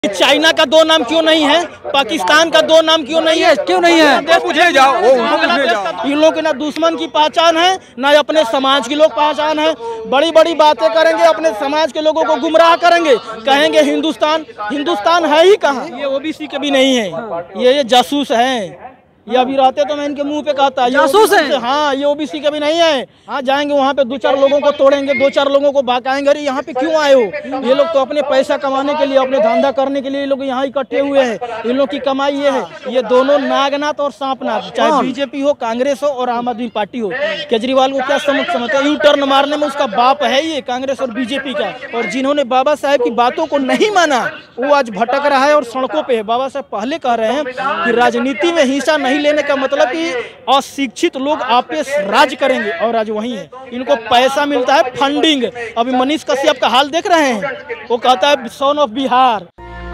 China का दो नाम क्यों नहीं है, पाकिस्तान का दो नाम क्यों नहीं है? क्यों नहीं है? पूछे जाओ, इन लोग के ना दुश्मन की पहचान है ना अपने समाज के लोग पहचान है। बड़ी बड़ी बातें करेंगे, अपने समाज के लोगों को गुमराह करेंगे, कहेंगे हिंदुस्तान है ही कहाँ। ये ओबीसी के भी नहीं है, ये जासूस हैं। ये अभी रहते तो मैं इनके मुंह पे कहता जासूस है। हाँ, ये ओबीसी के भी नहीं है। हाँ, जाएंगे वहाँ पे दो चार लोगों को तोड़ेंगे, दो चार लोगों को भगाएंगे, अरे यहाँ पे क्यों आए हो? ये लोग तो अपने पैसा कमाने के लिए, अपने धंधा करने के लिए ये लोग यहाँ इकट्ठे हुए हैं। इन लोग की कमाई ये है, ये दोनों नागनाथ और सांपनाथ, चाहे बीजेपी हो, कांग्रेस हो और आम आदमी पार्टी हो। केजरीवाल को क्या समझते हैं? यू टर्न मारने में उसका बाप है ये कांग्रेस और बीजेपी का। और जिन्होंने बाबा साहेब की बातों को नहीं माना वो आज भटक रहा है और सड़कों पे है। बाबा साहेब पहले कह रहे हैं कि राजनीति में हिस्सा नहीं लेने का मतलब कि अशिक्षित लोग आप पे राज करेंगे, और आज वही है। इनको पैसा मिलता है, फंडिंग। अभी मनीष कश्यप का हाल देख रहे हैं, वो कहता है सन ऑफ बिहार।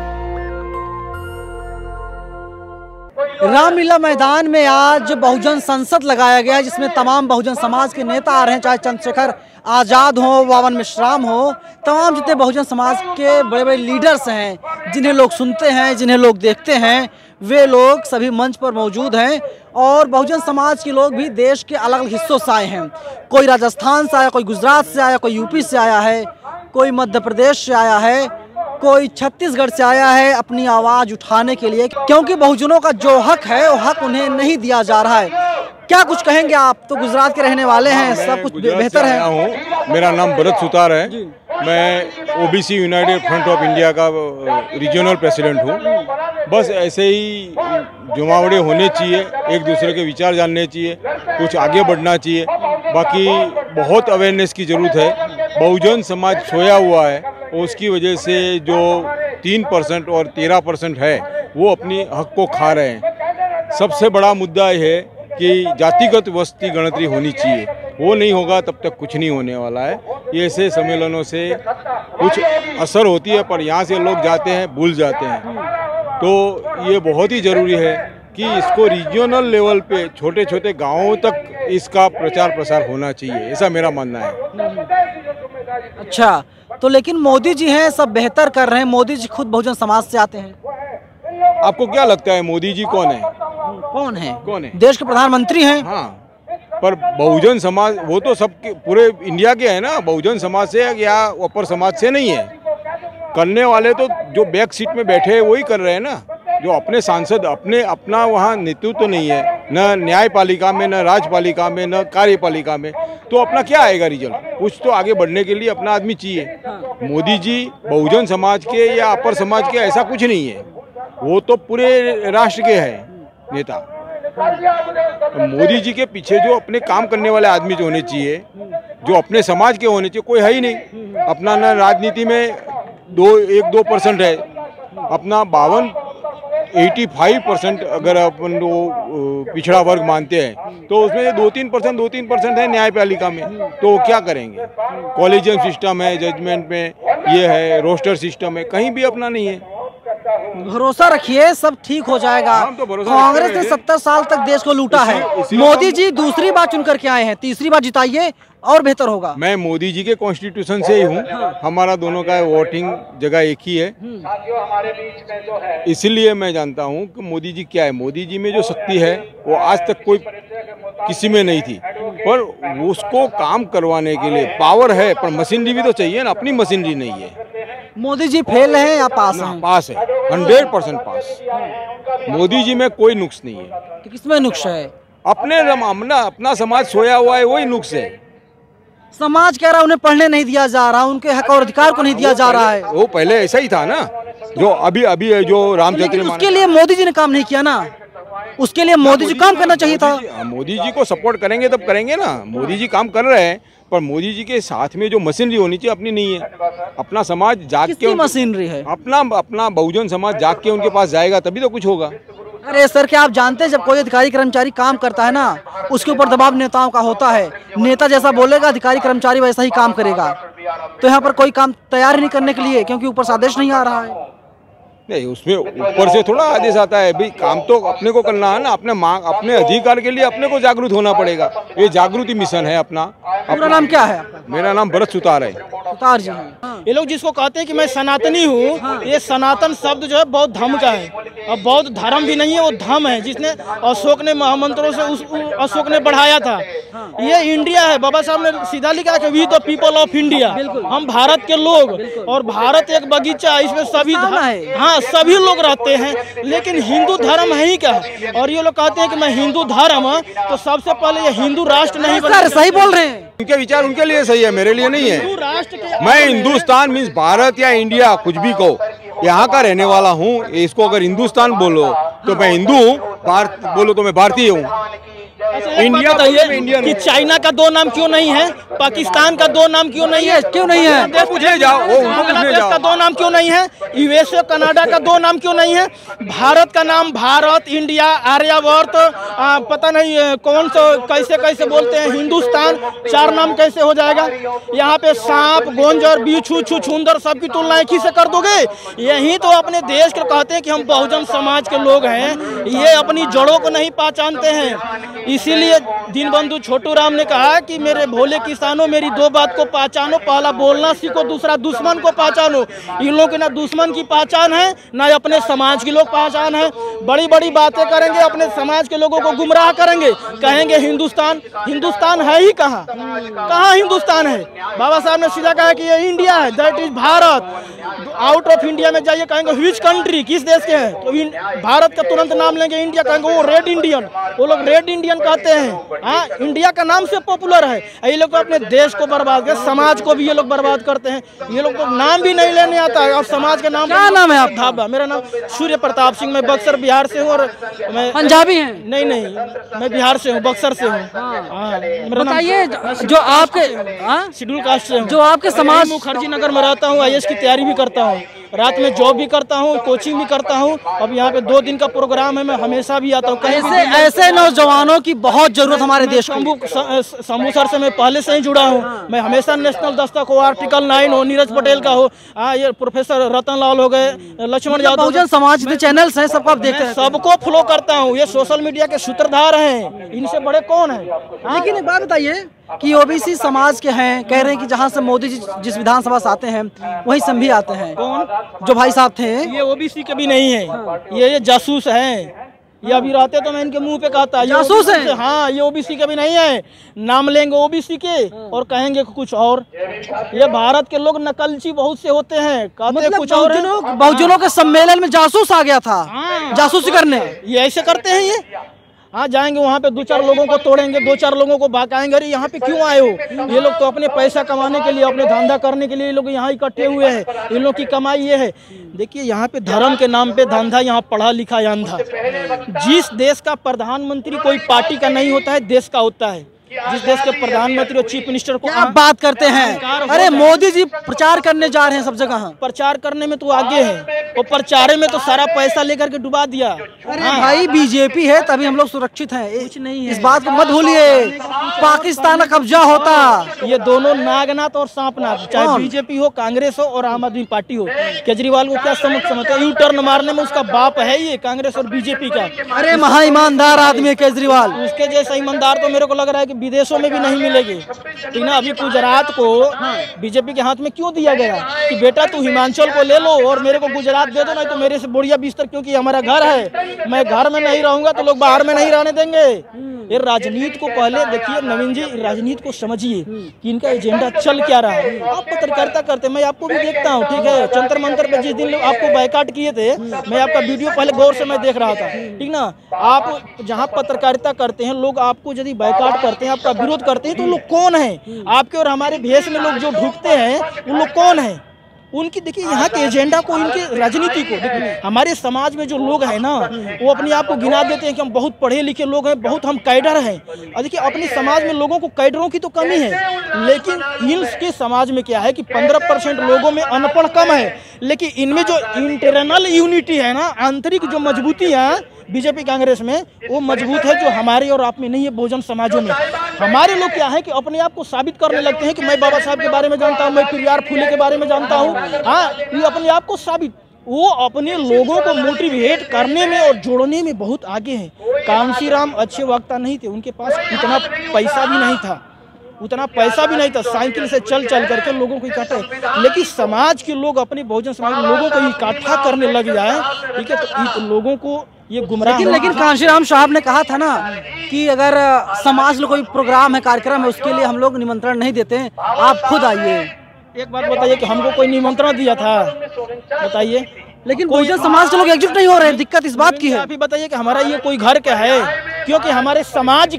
रामलीला मैदान में आज बहुजन संसद लगाया गया है, जिसमें तमाम बहुजन समाज के नेता आ रहे हैं, चाहे चंद्रशेखर आज़ाद हो, वावन मिश्राम हो, तमाम जितने बहुजन समाज के बड़े बड़े लीडर्स हैं, जिन्हें लोग सुनते हैं, जिन्हें लोग देखते हैं, वे लोग सभी मंच पर मौजूद हैं। और बहुजन समाज के लोग भी देश के अलग अलग हिस्सों से आए हैं। कोई राजस्थान से आया, कोई गुजरात से आया, कोई यूपी से आया है, कोई मध्य प्रदेश से आया है, कोई छत्तीसगढ़ से आया है अपनी आवाज़ उठाने के लिए, क्योंकि बहुजनों का जो हक है वो हक उन्हें नहीं दिया जा रहा है। क्या कुछ कहेंगे? आप तो गुजरात के रहने वाले हैं, सब कुछ बेहतर है। मेरा नाम भरत सुतार है, मैं OBC united front of India का रीजनल प्रेसिडेंट हूँ। बस ऐसे ही जुमावड़े होने चाहिए, एक दूसरे के विचार जानने चाहिए, कुछ आगे बढ़ना चाहिए। बाकी बहुत अवेयरनेस की ज़रूरत है। बहुजन समाज सोया हुआ है, उसकी वजह से जो 3% और 13% है वो अपनी हक को खा रहे हैं। सबसे बड़ा मुद्दा यह है कि जातिगत वस्ती गणतरी होनी चाहिए, वो नहीं होगा तब तक कुछ नहीं होने वाला है। ये ऐसे सम्मेलनों से कुछ असर होती है, पर यहाँ से लोग जाते हैं भूल जाते हैं। तो ये बहुत ही ज़रूरी है कि इसको रीजनल लेवल पे छोटे छोटे गांवों तक इसका प्रचार प्रसार होना चाहिए, ऐसा मेरा मानना है। अच्छा, तो लेकिन मोदी जी हैं, सब बेहतर कर रहे हैं, मोदी जी खुद बहुजन समाज से आते हैं। आपको क्या लगता है मोदी जी कौन है? कौन है? कौन है? देश के प्रधानमंत्री हैं। हाँ, पर बहुजन समाज वो तो सबके पूरे इंडिया के है ना, बहुजन समाज से या अपर समाज से नहीं है। करने वाले तो जो बैक सीट में बैठे हैं वही कर रहे हैं ना। जो अपने सांसद अपना वहाँ नेतृत्व तो नहीं है, न न्यायपालिका में, न राजपालिका में, न कार्यपालिका में, तो अपना क्या आएगा रिजल्ट? कुछ तो आगे बढ़ने के लिए अपना आदमी चाहिए। मोदी जी बहुजन समाज के या अपर समाज के ऐसा कुछ नहीं है, वो तो पूरे राष्ट्र के हैं नेता। तो मोदी जी के पीछे जो अपने काम करने वाले आदमी जो होने चाहिए, जो अपने समाज के होने चाहिए, कोई है ही नहीं। अपना न राजनीति में 1-2% है, अपना 85% अगर अपन वो पिछड़ा वर्ग मानते हैं तो उसमें 2-3% है न्यायपालिका में। तो वो क्या करेंगे? कॉलेजियम सिस्टम है, जजमेंट में ये है, रोस्टर सिस्टम है, कहीं भी अपना नहीं है। भरोसा रखिए, सब ठीक हो जाएगा। तो कांग्रेस ने 70 साल तक देश को लूटा है। मोदी जी दूसरी बार चुन करके आए हैं, तीसरी बार जिताइए और बेहतर होगा। मैं मोदी जी के कॉन्स्टिट्यूशन से ही हूँ, हमारा दोनों का वोटिंग जगह एक ही है, इसलिए मैं जानता हूँ कि मोदी जी क्या है। मोदी जी में जो शक्ति है वो आज तक कोई किसी में नहीं थी, पर उसको काम करवाने के लिए पावर है, पर मशीनरी भी तो चाहिए ना। अपनी मशीनरी नहीं है। मोदी जी फेल हैं या पास हैं? पास है, 100% पास। मोदी जी में कोई नुक्स नहीं है। तो किसमें नुक्स है? अपना समाज सोया हुआ है, वही नुक्स है। समाज कह रहा है उन्हें पढ़ने नहीं दिया जा रहा, उनके हक और अधिकार को नहीं दिया जा रहा है। वो पहले ऐसा ही था ना, जो अभी जो रामचंद्र, उसके लिए मोदी जी ने काम नहीं किया ना। उसके लिए मोदी जी काम करना चाहिए था। मोदी जी को सपोर्ट करेंगे तब करेंगे ना। मोदी जी काम कर रहे हैं, पर मोदी जी के साथ में जो मशीनरी होनी चाहिए अपनी नहीं है। अपना समाज जाग के मशीनरी है, अपना बहुजन समाज जाग के उनके पास जाएगा तभी तो कुछ होगा। अरे सर, क्या आप जानते हैं जब कोई अधिकारी कर्मचारी काम करता है ना, उसके ऊपर दबाव नेताओं का होता है। नेता जैसा बोलेगा अधिकारी कर्मचारी वैसा ही काम करेगा। तो यहाँ पर कोई काम तैयार नहीं करने के लिए, क्योंकि ऊपर से आदेश नहीं आ रहा है। नहीं, उसमें ऊपर से थोड़ा आदेश आता है। भाई काम तो अपने को करना है ना, अपने अधिकार के लिए अपने को जागरूक होना पड़ेगा। ये जागृति मिशन है अपना। पूरा नाम क्या है आपका? मेरा नाम भरत सुतार है। सुतार जी हैं। ये लोग जिसको कहते हैं कि मैं सनातनी हूँ, ये सनातन शब्द जो है बौद्ध धर्म का है। अब बौद्ध धर्म भी नहीं है, वो धर्म है जिसने अशोक ने महामंत्रों से उस अशोक ने बढ़ाया था। ये इंडिया है। बाबा साहब ने सीधा लिखा कि we the people of India, हम भारत के लोग। और भारत एक बगीचा, इसमें सभी हाँ सभी लोग रहते हैं। लेकिन हिंदू धर्म है ही क्या? और ये लोग कहते हैं कि मैं हिंदू धर्म, तो सबसे पहले ये हिंदू राष्ट्र नहीं बना। सही बोल रहे हैं। उनके विचार उनके लिए सही है, मेरे लिए नहीं है। हिंदू राष्ट्र के मैं हिंदुस्तान मीन्स भारत या इंडिया कुछ भी कहो, यहाँ का रहने वाला हूँ। इसको अगर हिंदुस्तान बोलो तो मैं हिंदू हूँ, भारत बोलो तो मैं भारतीय हूँ। इंडिया बताइए कि चाइना का 2 नाम क्यों नहीं है, पाकिस्तान का 2 नाम क्यों नहीं है? क्यों नहीं है? पूछने जाओ, बांग्लादेश का 2 नाम क्यों नहीं है? यूएसए कनाडा का 2 नाम क्यों नहीं है? भारत का नाम भारत, इंडिया, आर्यावर्त, पता नहीं कौन सा कैसे कैसे बोलते हैं, हिंदुस्तान, 4 नाम कैसे हो जाएगा? यहाँ पे सांप, गोंजर, बिच्छू, छुछुंदर सबकी तुलना एक ही से कर दोगे? यही तो अपने देश के कहते हैं कि हम बहुजन समाज के लोग हैं। ये अपनी जड़ों को नहीं पहचानते हैं। इसीलिए दीनबंधु छोटू राम ने कहा कि मेरे भोले किसानों, मेरी 2 बात को पहचानो, पहला बोलना सीखो, दूसरा दुश्मन को पहचानो। इन लोगों की ना दुश्मन की पहचान है, ना अपने समाज की लोग पहचान है। बड़ी बड़ी बातें करेंगे, अपने समाज के लोगों को गुमराह करेंगे, कहेंगे हिंदुस्तान। हिंदुस्तान है ही कहाँ? कहाँ हिंदुस्तान है? बाबा साहब ने सीधा कहा कि ये इंडिया है, that is Bharat. Out of India में जाइए, कहेंगे व्हिच कंट्री, किस देश के हैं? तो भारत का तुरंत नाम लेंगे, इंडिया कहेंगे वो रेड इंडियन। वो लोग रेड इंडियन कहते हैं। हाँ, इंडिया का नाम से पॉपुलर है। ये लोग तो अपने देश को बर्बाद कर, समाज को भी ये लोग बर्बाद करते हैं। ये लोग को नाम भी नहीं लेने आता है और समाज का नाम। क्या नाम है आपका? मेरा नाम सूर्य प्रताप सिंह। मैं बक्सर बिहार से हूँ। और मैं पंजाबी हैं? नहीं, मैं बिहार से हूँ, बक्सर से हूँ। बताइए, जो आपके शेड्यूल कास्ट से हूँ, जो आपके समाज मुखर्जी नगर में रहता हूँ। IAS की तैयारी भी करता हूँ, रात में जॉब भी करता हूँ, कोचिंग भी करता हूँ। अब यहाँ पे 2 दिन का प्रोग्राम है, मैं हमेशा भी आता हूँ। ऐसे नौजवानों की बहुत जरूरत हमारे देश को। शंभू सर से मैं पहले से ही जुड़ा हूँ। मैं हमेशा नेशनल दस्तक हो, आर्टिकल 9 हो, नीरज पटेल का हो, ये प्रोफेसर रतन लाल हो गए, लक्ष्मण यादव, बहुजन समाज के चैनल्स हैं, सबको आप देखते हैं। सबको फॉलो करता हूँ। ये सोशल मीडिया के सूत्रधार हैं, इनसे बड़े कौन है? लेकिन एक बात बताइए कि ओबीसी समाज के हैं, कह रहे हैं कि जहाँ से मोदी जी जिस विधानसभा से आते हैं वहीं से भी आते हैं। कौन? जो भाई साहब थे, ये ओबीसी के भी नहीं है। ये जासूस हैं। ये अभी रहते तो मैं इनके मुंह पे कहता, जासूस हैं। हाँ, ये ओबीसी के भी नहीं है। नाम लेंगे ओबीसी के और कहेंगे कुछ और। ये भारत के लोग नकलची बहुत से होते हैं, कहते हैं कुछ और। बहुजनों के सम्मेलन में जासूस आ गया था, जासूसी करने। ये ऐसे करते हैं ये। हाँ, जाएंगे वहाँ पे 2-4 लोगों को तोड़ेंगे, 2-4 लोगों को भगाएंगे, अरे यहाँ पे क्यों आए हो? ये लोग तो अपने पैसा कमाने के लिए, अपने धंधा करने के लिए ये लोग यहाँ इकट्ठे हुए हैं। इन लोग की कमाई ये है। देखिए, यहाँ पे धर्म के नाम पे धंधा, यहाँ पढ़ा लिखा अंधा। जिस देश का प्रधानमंत्री कोई पार्टी का नहीं होता है, देश का होता है। जिस देश के प्रधानमंत्री और चीफ मिनिस्टर को आप बात करते हैं, अरे मोदी जी प्रचार करने जा रहे हैं सब जगह। प्रचार करने में तो आगे है, वो प्रचार में तो सारा पैसा लेकर के डुबा दिया। अरे भाई, बीजेपी है तभी हम लोग सुरक्षित हैं। कुछ नहीं है, इस बात को मत भूलिए। पाकिस्तान का कब्जा होता। ये दोनों नागनाथ और सांपनाथ, चाहे बीजेपी हो, कांग्रेस हो और आम आदमी पार्टी हो। केजरीवाल को क्या समझते हैं? यू टर्न मारने में उसका बाप है ये, कांग्रेस और बीजेपी का। अरे महा ईमानदार आदमी है केजरीवाल। उसके जैसा ईमानदार तो मेरे को लग रहा है कि विदेशों में भी नहीं मिलेगी। ठीक ना? अभी गुजरात को बीजेपी के हाथ में क्यों दिया गया कि बेटा तू हिमाचल को ले लो और मेरे को गुजरात दे दो, नहीं तो मेरे से बढ़िया बिस्तर, क्योंकि हमारा घर है। मैं घर में नहीं रहूंगा तो लोग बाहर में नहीं रहने देंगे। ये राजनीति को पहले देखिए नवीन जी, राजनीति को समझिए कि इनका एजेंडा चल क्या रहा है। आप पत्रकारिता करते, मैं आपको भी देखता हूँ, ठीक है? जंतर मंतर पे जिस दिन आपको बायकाट किए थे, मैं आपका वीडियो पहले गौर से मैं देख रहा था, ठीक ना? आप जहाँ पत्रकारिता करते हैं, लोग आपको यदि बायकाट करते हैं, आपका विरोध करते हैं, तो लोग कौन है? आपके और हमारे भेष में लोग जो ढुकते हैं, वो लोग कौन है? उनकी देखिए यहाँ के एजेंडा को, इनकी राजनीति को देखिए। हमारे समाज में जो लोग हैं ना, वो अपने आप को गिना देते हैं कि हम बहुत पढ़े लिखे लोग हैं, बहुत हम कैडर हैं। और देखिए, अपने समाज में लोगों को कैडरों की तो कमी है, लेकिन इनके समाज में क्या है कि 15% लोगों में अनपढ़ कम है, लेकिन इनमें जो इंटरनल यूनिटी है ना, आंतरिक जो मजबूती है बीजेपी कांग्रेस में, वो मजबूत है, जो हमारे और आप में नहीं है, बहुजन समाजों में। हमारे लोग क्या है कि अपने आप को साबित करने लगते हैं कि मैं बाबा साहब के बारे में जानता हूँ, मैं पेरियार फुले के बारे में जानता हूँ। हाँ, ये अपने आप को साबित, वो अपने लोगों को मोटिवेट करने में और जोड़ने में बहुत आगे हैं। कांशीराम अच्छे वक्ता नहीं थे, उनके पास उतना पैसा भी नहीं था, साइकिल से चल करके लोगों को इकट्ठा, लेकिन समाज के लोग अपने बहुजन समाज के लोगों को इकट्ठा करने लग जाए, ठीक है, तो लोगों को ये गुमराह। लेकिन कांशीराम साहब ने कहा था ना कि अगर समाज में कोई प्रोग्राम है, कार्यक्रम है, उसके लिए हम लोग निमंत्रण नहीं देते हैं, आप खुद आइए। एक बात बताइए कि हमको कोई निमंत्रण दिया था, बताइए? लेकिन बहुजन समाज के लोग एकजुट नहीं हो रहे हैं, दिक्कत इस बात की है। आप ही बताइए कि हमारा ये कोई घर क्या है, क्योंकि हमारे समाज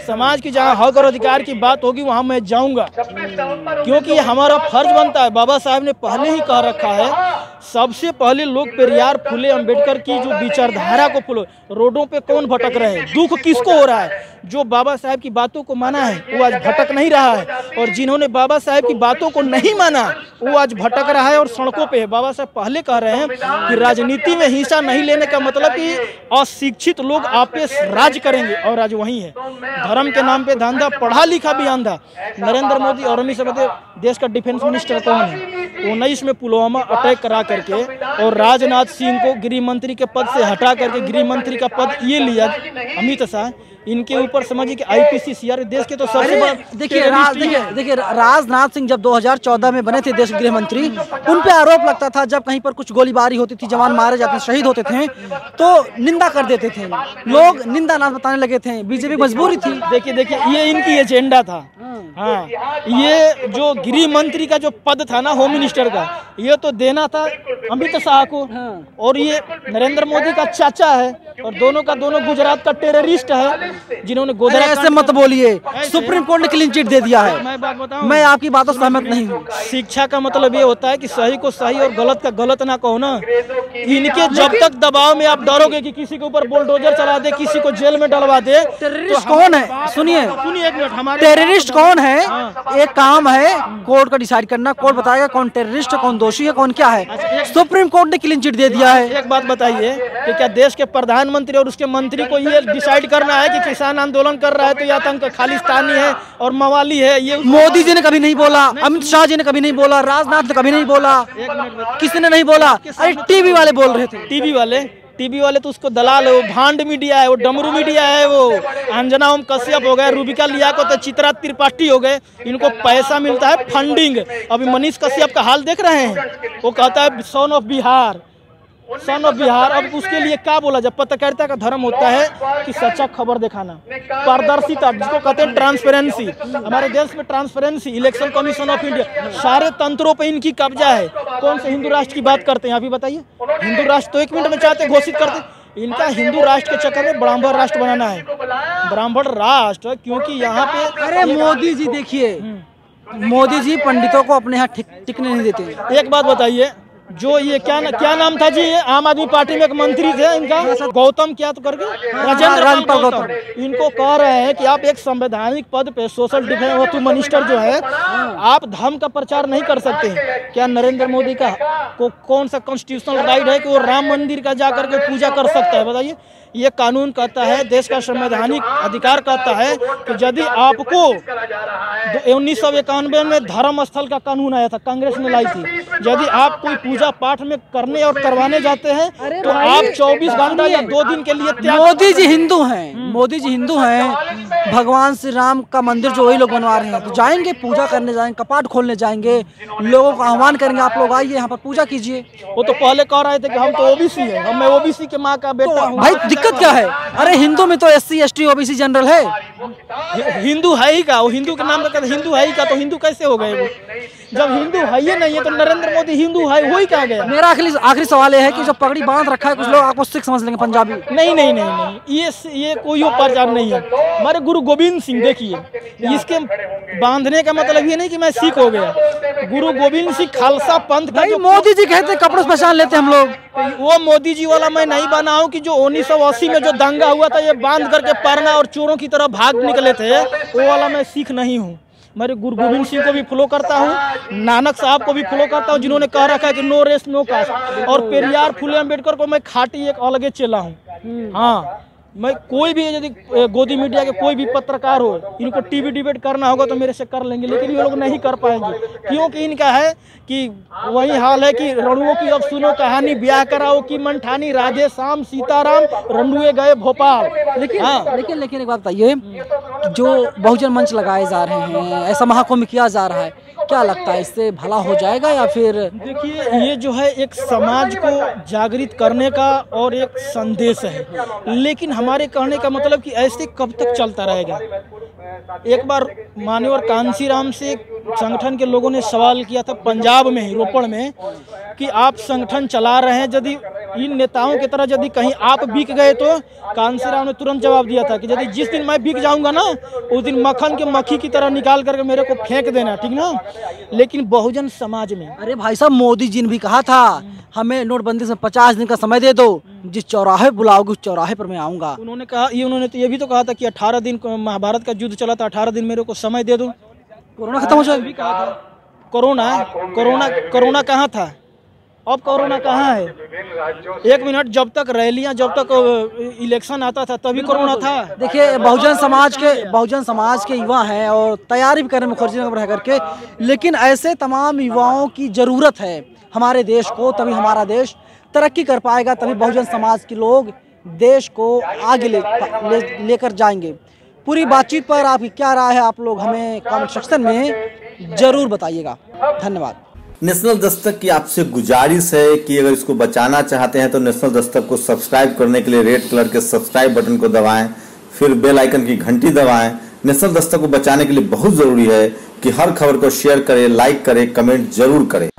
की जहाँ हक और अधिकार की बात होगी वहाँ मैं जाऊँगा, क्योंकि ये हमारा फर्ज बनता है। बाबा साहब ने पहले ही कह रखा है, सबसे पहले लोग पेरियार फूले अम्बेडकर की जो विचारधारा को फॉलो, रोडों पे कौन भटक रहे हैं, दुख किसको हो रहा है? जो बाबा साहब की बातों को माना है वो आज भटक नहीं रहा है, और जिन्होंने बाबा साहब की बातों को नहीं माना वो आज भटक रहा है और सड़कों पे है। बाबा साहब पहले कह रहे हैं कि राजनीति में हिस्सा नहीं लेने का मतलब कि अशिक्षित लोग आपस राज करेंगे, और आज वही है। धर्म के नाम पे धंधा, पढ़ा लिखा भी अंधा। नरेंद्र मोदी और अमित शाह, देश का डिफेंस मिनिस्टर कौन है? 19 में पुलवामा अटैक करा करके और राजनाथ सिंह को गृह मंत्री के पद से हटा करके गृह मंत्री का पद ये लिया अमित शाह। इनके ऊपर समझिए कि IPC देश के तो सबसे बड़ा देखिए राजनाथ सिंह जब 2014 में बने थे देश के गृह मंत्री, उन पे आरोप लगता था जब कहीं पर कुछ गोलीबारी होती थी, जवान मारे जाते, शहीद होते थे, तो निंदा कर देते थे लोग, निंदा ना बताने लगे थे। बीजेपी मजबूरी थी। देखिए ये इनकी एजेंडा था। हाँ, ये जो गृह मंत्री का जो पद था ना, होम मिनिस्टर का, ये तो देना था अमित शाह को, और ये नरेंद्र मोदी का चाचा है, और दोनों का दोनों गुजरात का टेररिस्ट है, जिन्होंने गुजरात। ऐसे मत बोलिए, सुप्रीम कोर्ट ने क्लीन चिट दे दिया है। मैं बात बताऊं, मैं आपकी बातों से सहमत नहीं हूँ। शिक्षा का मतलब ये होता है कि सही को सही और गलत का गलत ना कहो ना। इनके जब तक दबाव में आप डरोगे कि किसी के ऊपर बुलडोजर चला दे, किसी को जेल में डलवा दे, टेररिस्ट कौन है? सुनिए एक मिनट, हमारे टेररिस्ट कौन है? एक काम है कोर्ट का डिसाइड करना, कोर्ट बताएगा कौन टेररिस्ट है, कौन दोषी है, कौन क्या है। सुप्रीम कोर्ट ने क्लीन चिट दे दिया है। एक बात बताइए कि क्या देश के प्रधानमंत्री और उसके मंत्री को ये डिसाइड करना है कि किसान आंदोलन कर रहा है तो ये आतंक खालिस्तानी है और मवाली है? ये मोदी जी ने कभी नहीं बोला, अमित शाह जी ने कभी नहीं बोला, राजनाथ ने कभी नहीं बोला, किसी ने नहीं बोला। अरे टीवी वाले बोल रहे थे। टीवी वाले तो उसको दलाल है, वो भांड मीडिया है, वो डमरू मीडिया है, वो अंजना ओम कश्यप हो गए, रूबिका लिया को तो चित्रा त्रिपाठी हो गए। इनको पैसा मिलता है, फंडिंग। अभी मनीष कश्यप का हाल देख रहे हैं, वो कहता है सन ऑफ बिहार। अब उसके लिए क्या बोला? जब पत्रकारिता का धर्म होता है कि सच्चा खबर दिखाना, पारदर्शिता, जिसको कहते हैं ट्रांसपेरेंसी। हमारे देश में transparency, election commission of India, सारे तंत्रों पे इनकी कब्जा है। कौन से हिंदू राष्ट्र की बात करते हैं अभी बताइए? हिंदू राष्ट्र तो 1 मिनट में चाहते घोषित करते। इनका हिंदू राष्ट्र के चक्कर में ब्राह्मण राष्ट्र बनाना है, ब्राह्मण राष्ट्र, क्योंकि यहाँ पे। अरे मोदी जी देखिए, मोदी जी पंडितों को अपने यहाँ टिकने नहीं देते। एक बात बताइए, जो ये क्या नाम था जी, ये आम आदमी पार्टी में एक मंत्री थे, इनका गौतम क्या तो करके राजेंद्र गौतम। इनको कह रहे हैं कि आप एक संवैधानिक पद पे, सोशल डिफेंस मिनिस्टर जो है, आप धर्म का प्रचार नहीं कर सकते। क्या नरेंद्र मोदी का कौन सा कॉन्स्टिट्यूशनल राइट है कि वो राम मंदिर का जाकर के पूजा कर सकता है? बताइए। ये कानून कहता है, देश का संवैधानिक अधिकार कहता है कि यदि आपको 1991 में धर्म स्थल का कानून आया था, कांग्रेस ने लाई थी, यदि आप कोई पूजा पाठ में करने और करवाने जाते हैं तो आप 24 घंटा या 2 दिन के लिए त्याग। मोदी जी हिंदू हैं, मोदी जी हिंदू हैं, भगवान श्री राम का मंदिर जो वही लोग बनवा रहे हैं, तो जाएंगे, पूजा करने जाएंगे, कपाट खोलने जाएंगे, लोगों को आह्वान करेंगे, आप लोग आइए यहाँ पर पूजा कीजिए। वो तो पहले कह रहे थे कि हम तो ओबीसी है, मैं ओबीसी के माँ का बेटा हूँ। भाई दिक्कत क्या है? अरे हिंदू में तो SC ST OBC जनरल है। हिंदू है ही का, वो हिंदू के नाम पर हिंदू है ही का, तो हिंदू कैसे हो गए वो? जब हिंदू है ही नहीं है तो नरेंद्र मोदी हिंदू है, वो ही क्या गया? मेरा आखिरी सवाल ये है कि जो पगड़ी बांध रखा है, कुछ लोग आपको सिख समझ लेंगे, पंजाबी। नहीं, ये कोई प्रचार नहीं है। हमारे गुरु गोविंद सिंह देखिए, इसके बांधने का मतलब ये नहीं कि मैं सिख हो गया। गुरु गोविंद सिंह खालसा पंथ का, मोदी जी कहते कपड़ों से पहचान लेते हम लोग, वो मोदी जी वाला मैं नहीं बना हूँ कि जो 1980 में जो दंगा हुआ था, ये बांध करके पढ़ना और चोरों की तरह भाग निकले थे, वो वाला मैं सिख नहीं हूँ। मैं गुरु गोविंद सिंह को भी फॉलो करता हूँ, नानक साहब को भी फॉलो करता हूँ, जिन्होंने कह रखा है कि नो रेस नो कास्ट, और पेरियार फूले अम्बेडकर को मैं खाटी एक अलगे चेला हूँ। हाँ, मैं कोई भी यदि गोदी मीडिया के कोई भी पत्रकार हो, इनको टीवी डिबेट करना होगा तो मेरे से कर लेंगे, लेकिन ये लोग नहीं कर पाएंगे, क्योंकि इनका है कि वही हाल है कि रणुओं की अब सुनो कहानी, ब्याह कराओ की मनठानी, राधे श्याम सीताराम, रणुए गए भोपाल। लेकिन एक बात बताइए, जो बहुजन मंच लगाए जा रहे हैं, ऐसा महाकुंभ किया जा रहा है, क्या लगता है इससे भला हो जाएगा या फिर? देखिए, ये जो है एक समाज को जागृत करने का और एक संदेश है, लेकिन हमारे कहने का मतलब कि ऐसे कब तक चलता रहेगा। एक बार मान्यवर कांसीराम से संगठन के लोगों ने सवाल किया था पंजाब में ही, रोपड़ में, कि आप संगठन चला रहे हैं, यदि इन नेताओं की तरह यदि कहीं आप बिक गए तो कांसीराम ने तुरंत जवाब दिया था कि यदि जिस दिन मैं बिक जाऊंगा ना, उस दिन मक्खन के मक्खी की तरह निकाल करके मेरे को फेंक देना, ठीक ना। लेकिन बहुजन समाज में, अरे भाई साहब, मोदी जी ने भी कहा था हमें नोटबंदी से 50 दिन का समय दे दो, जिस चौराहे बुलाओगे उस चौराहे पर मैं आऊंगा। उन्होंने कहा, उन्होंने तो ये भी तो कहा था कि 18 दिन महाभारत का युद्ध चला था, 18 दिन मेरे को समय दे दो, कोरोना खत्म हो जाए। भी कहा था। कोरोना कहाँ था? अब कोरोना कहाँ है? एक मिनट, जब तक रैलियां, जब तक इलेक्शन आता था तभी कोरोना था। देखिए, बहुजन समाज के युवा हैं और तैयारी भी करने में मुखर्जी रह करके, लेकिन ऐसे तमाम युवाओं की जरूरत है हमारे देश को, तभी हमारा देश तरक्की कर पाएगा, तभी बहुजन समाज के लोग देश को आगे लेकर जाएंगे। पूरी बातचीत पर आपकी क्या राय है, आप लोग हमें कमेंट सेक्शन में जरूर बताइएगा। धन्यवाद। नेशनल दस्तक की आपसे गुजारिश है कि अगर इसको बचाना चाहते हैं तो नेशनल दस्तक को सब्सक्राइब करने के लिए रेड कलर के सब्सक्राइब बटन को दबाएं, फिर बेल आइकन की घंटी दबाएं। नेशनल दस्तक को बचाने के लिए बहुत जरूरी है कि हर खबर को शेयर करें, लाइक करें, कमेंट जरूर करें।